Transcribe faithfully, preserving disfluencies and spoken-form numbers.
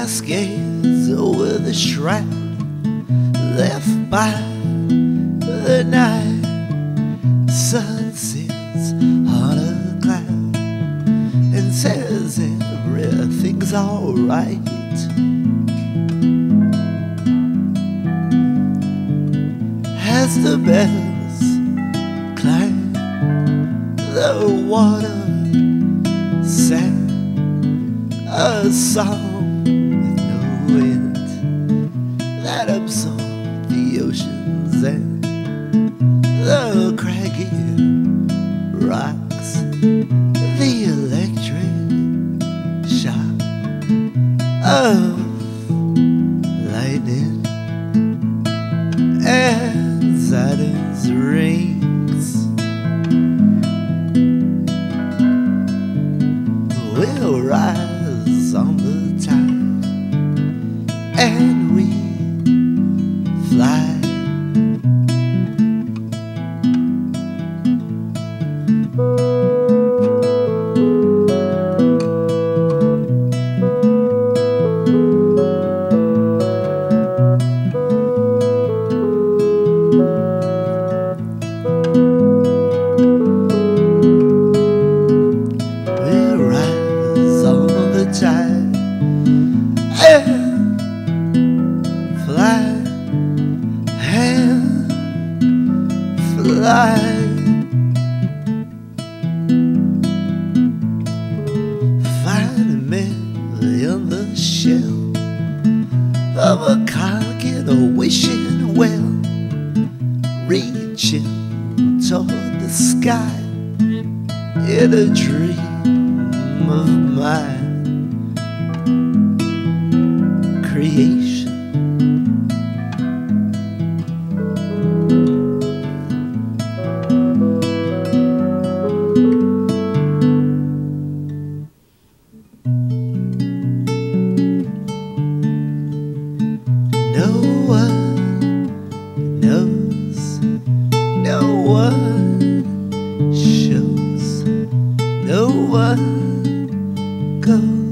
cascades over the shroud left by the night. Sun sits on a cloud and says everything's alright. As the bells climb, the water sang a song with no end that absorbed the ocean's end. The craggy rocks, the electric shock of lightning and Saturn's rings will rise on the tide, and we fly. Tide and fly and fly. Find me in the shell of a cock in a wishing well, reaching toward the sky in a dream of mine. Creation. No one knows, no one shows, no one goes.